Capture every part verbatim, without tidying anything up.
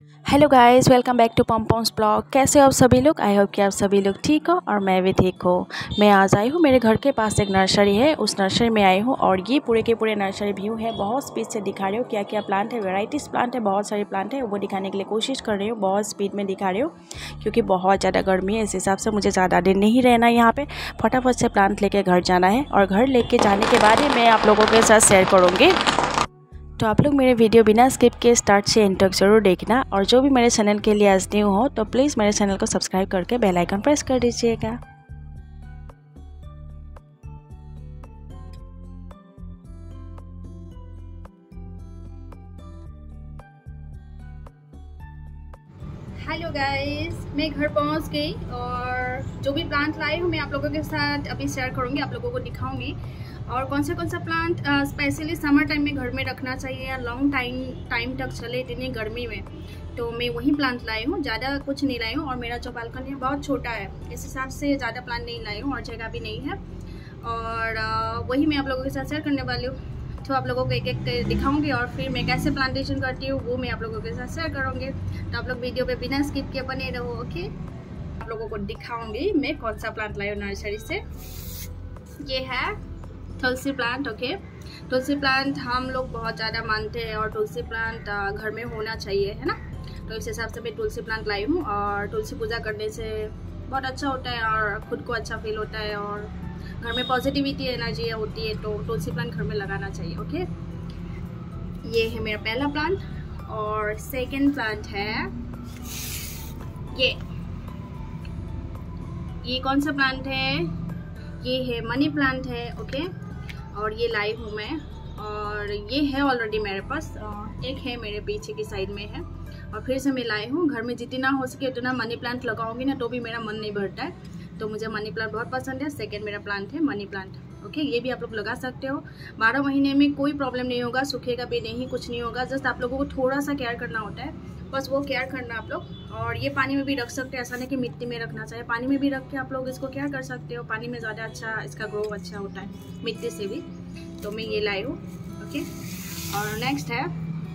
Hello guys, welcome back to Pompom's blog. कैसे हो आप सभी लोग? आई होप कि आप सभी लोग ठीक हो और मैं भी ठीक हूँ। मैं आज आई हूँ, मेरे घर के पास एक नर्सरी है, उस नर्सरी में आई हूँ और ये पूरे के पूरे नर्सरी व्यू है। बहुत स्पीड से दिखा रही हूँ क्या क्या प्लांट है, वेराइटीज़ प्लांट है, बहुत सारे प्लांट है, वो दिखाने के लिए कोशिश कर रही हूँ। बहुत स्पीड में दिखा रही हूँ क्योंकि बहुत ज़्यादा गर्मी है। इस हिसाब से मुझे ज़्यादा दिन नहीं रहना यहाँ पर, फटाफट से प्लांट लेके घर जाना है और घर लेके जाने के बाद ही मैं आप लोगों के साथ शेयर करूँगी। तो आप लोग मेरे वीडियो बिना स्किप के स्टार्ट से एंड तक ज़रूर देखना और जो भी मेरे चैनल के लिए आज न्यू हो तो प्लीज़ मेरे चैनल को सब्सक्राइब करके बेल आइकन प्रेस कर दीजिएगा। हेलो गाइस, मैं घर पहुंच गई और जो भी प्लांट लाई हूँ मैं आप लोगों के साथ अभी शेयर करूँगी, आप लोगों को दिखाऊंगी। और कौन सा कौन सा प्लांट स्पेशली समर टाइम में घर में रखना चाहिए या लॉन्ग टाइम टाइम तक चले इतनी गर्मी में, तो मैं वही प्लांट लाई हूँ। ज़्यादा कुछ नहीं लाई हूँ और मेरा जो बालकनी है बहुत छोटा है, इस हिसाब से ज़्यादा प्लांट नहीं लाई हूँ और जगह भी नहीं है। और आ, वही मैं आप लोगों के साथ शेयर करने वाली हूँ। तो आप लोगों को एक एक दिखाऊंगी और फिर मैं कैसे प्लांटेशन करती हूँ वो मैं आप लोगों के साथ शेयर करूँगी। तो आप लोग वीडियो पे बिना स्किप किए बने रहो, ओके। आप लोगों को दिखाऊंगी मैं कौन सा प्लांट लाई हूँ नर्सरी से। ये है tulsi plant, okay. Tulsi plant हम लोग बहुत ज़्यादा मानते हैं और तुलसी प्लांट घर में होना चाहिए, है ना। तो इस हिसाब से मैं तुलसी प्लांट लाई हूँ और तुलसी पूजा करने से बहुत अच्छा होता है और खुद को अच्छा फील होता है और घर में पॉजिटिविटी एनर्जी होती है, तो तुलसी प्लांट घर में लगाना चाहिए, ओके। ये है मेरा पहला प्लांट और सेकंड प्लांट है ये ये कौन सा प्लांट है? ये है मनी प्लांट है, ओके। और ये लाई हूँ मैं और ये है ऑलरेडी मेरे पास, एक है मेरे पीछे की साइड में है और फिर से मैं लाई हूँ। घर में जितना हो सके उतना मनी प्लांट लगाऊंगी ना तो भी मेरा मन नहीं भरता है, तो मुझे मनी प्लांट बहुत पसंद है। सेकंड मेरा प्लांट है मनी प्लांट, ओके। ये भी आप लोग लगा सकते हो, बारह महीने में कोई प्रॉब्लम नहीं होगा, सूखेगा भी नहीं, कुछ नहीं होगा। जस्ट आप लोगों को थोड़ा सा केयर करना होता है, बस वो केयर करना आप लोग। और ये पानी में भी रख सकते हैं, ऐसा नहीं कि मिट्टी में रखना चाहिए, पानी में भी रख के आप लोग इसको केयर कर सकते हो। पानी में ज़्यादा अच्छा इसका ग्रो अच्छा होता है मिट्टी से भी, तो मैं ये लाई हूँ, ओके। और नेक्स्ट है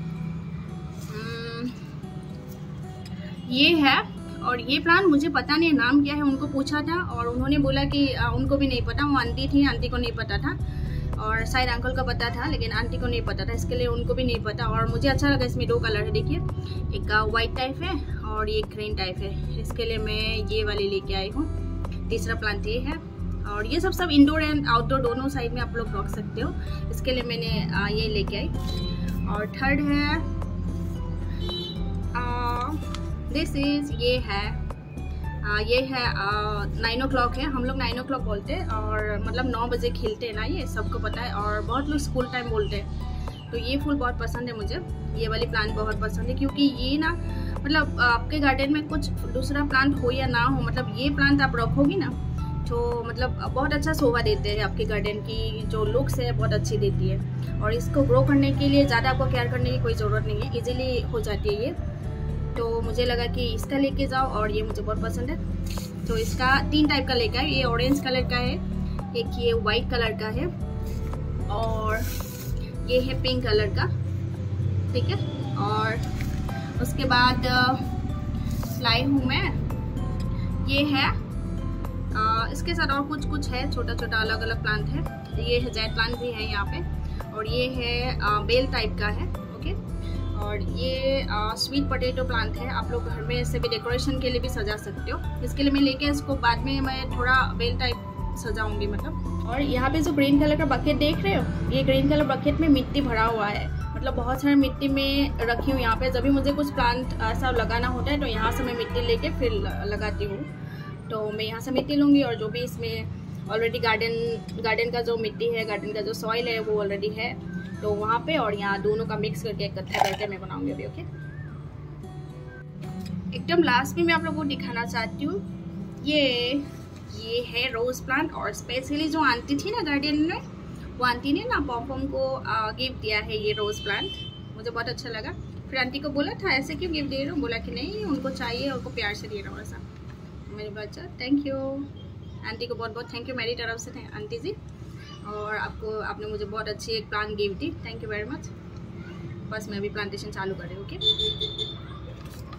ये है, और ये प्लांट मुझे पता नहीं नाम क्या है, उनको पूछा था और उन्होंने बोला कि उनको भी नहीं पता। वो आंटी थी, आंटी को नहीं पता था और शायद अंकल का पता था लेकिन आंटी को नहीं पता था, इसके लिए उनको भी नहीं पता। और मुझे अच्छा लगा, इसमें दो कलर है, देखिए, एक वाइट टाइप है और ये ग्रीन टाइप है, इसके लिए मैं ये वाली लेके आई हूँ। तीसरा प्लांट ये है और ये सब सब इंडोर एंड आउटडोर दोनों साइड में आप लोग रख सकते हो, इसके लिए मैंने ये लेके आई। और थर्ड है दिस इज ये है आ, ये है नाइन ओ क्लॉक है, हम लोग नाइन ओ क्लॉक बोलते हैं और मतलब नौ बजे खिलते हैं ना, ये सबको पता है और बहुत लोग स्कूल टाइम बोलते हैं। तो ये फूल बहुत पसंद है मुझे, ये वाली प्लांट बहुत पसंद है क्योंकि ये ना मतलब आपके गार्डन में कुछ दूसरा प्लांट हो या ना हो, मतलब ये प्लांट आप रखोगी ना तो मतलब बहुत अच्छा शोभा देते हैं, आपके गार्डन की जो लुक्स है बहुत अच्छी देती है। और इसको ग्रो करने के लिए ज़्यादा आपको केयर करने की कोई ज़रूरत नहीं है, इजीली हो जाती है ये। तो मुझे लगा कि इसका लेके जाओ और ये मुझे बहुत पसंद है, तो इसका तीन टाइप का लेकर है। ये ऑरेंज कलर का है, एक ये वाइट कलर का है और ये है पिंक कलर का, ठीक है। और उसके बाद लाई हूँ मैं ये है आ, इसके साथ और कुछ कुछ है, छोटा छोटा अलग अलग प्लांट है। ये है जेट प्लांट भी है यहाँ पे और ये है आ, बेल टाइप का है, ओके। और ये आ, स्वीट पोटैटो प्लांट है, आप लोग घर में ऐसे भी डेकोरेशन के लिए भी सजा सकते हो। इसके लिए मैं लेके इसको बाद में मैं थोड़ा बेल टाइप सजाऊंगी मतलब। और यहाँ पे जो ग्रीन कलर का बकेट देख रहे हो, ये ग्रीन कलर बकेट में मिट्टी भरा हुआ है, मतलब बहुत सारी मिट्टी में रखी हूँ यहाँ पे। जब भी मुझे कुछ प्लांट ऐसा लगाना होता है तो यहाँ से मैं मिट्टी लेके फिर लगाती हूँ। तो मैं यहाँ से मिट्टी लूँगी और जो भी इसमें ऑलरेडी गार्डन गार्डन का जो मिट्टी है, गार्डन का जो सॉइल है वो ऑलरेडी है, तो वहाँ पे और यहाँ दोनों का मिक्स करके इकट्ठा करके मैं बनाऊंगी अभी, ओके। एकदम लास्ट में मैं आप लोगों को दिखाना चाहती हूँ, ये ये है रोज प्लांट। और स्पेशली जो आंटी थी ना गार्डन में, वो आंटी ने ना पॉपम को गिफ्ट दिया है ये रोज प्लांट, मुझे बहुत अच्छा लगा। फिर आंटी को बोला था ऐसे क्यों गिफ्ट दे रहे हो, बोला कि नहीं उनको चाहिए, उनको प्यार से दे रहा हूँ ऐसा। मेरे बच्चा थैंक यू, आंटी को बहुत बहुत थैंक यू मेरी तरफ से, आंटी जी। और आपको आपने मुझे बहुत अच्छी एक प्लांट गिफ्ट दी, थैंक यू वेरी मच। बस मैं अभी प्लांटेशन चालू कर रही हूँ, ओके।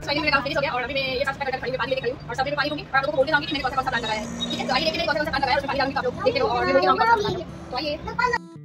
फाइनली मेरा काम फिनिश हो गया और अभी मैं ये साफ सफाई करके खड़ी हूँ, पानी लेके खड़ी हूँ और सब में पानी होगी और आप लोगों को बोल के जाऊंगी कि मैंने कौन सा कौन सा प्लान लगाया है। ठीक है, तो आइए देखते हैं कौन सा कौन सा प्लान लगाया है, उसमें पानी डालूंगी, आप लोग देखते रहो और मैं बोल के जाऊंगा। तो आइए